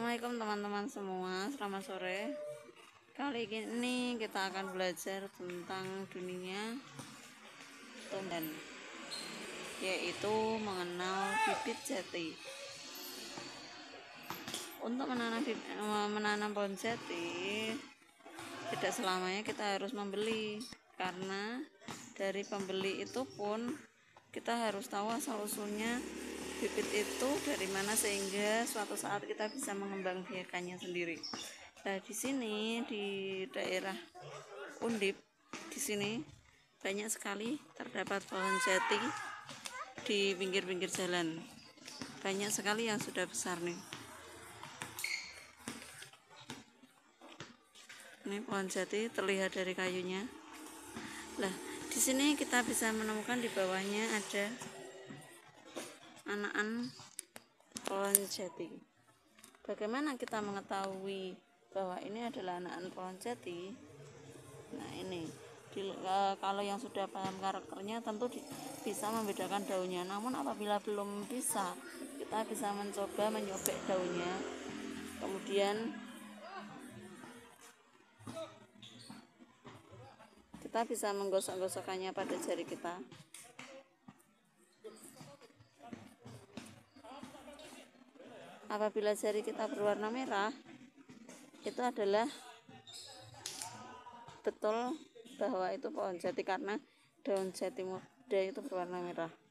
Assalamualaikum teman-teman semua, selamat sore. Kali ini kita akan belajar tentang dunia tumbuhan, yaitu mengenal bibit jati. Untuk menanam pohon jati tidak selamanya kita harus membeli, karena dari pembeli itu pun kita harus tahu asal-usulnya bibit itu dari mana, sehingga suatu saat kita bisa mengembangbiakannya sendiri. Nah, di sini di daerah Undip, di sini banyak sekali terdapat pohon jati di pinggir-pinggir jalan. Banyak sekali yang sudah besar nih. Ini pohon jati terlihat dari kayunya. Nah, di sini kita bisa menemukan di bawahnya ada anakan pohon jati. Bagaimana kita mengetahui bahwa ini adalah anakan pohon jati? Nah, ini kalau yang sudah paham karakternya tentu bisa membedakan daunnya. Namun apabila belum bisa, kita bisa mencoba menyobek daunnya, kemudian kita bisa menggosok-gosokkannya pada jari kita. Apabila jari kita berwarna merah, itu adalah betul bahwa itu pohon jati, karena daun jati muda itu berwarna merah.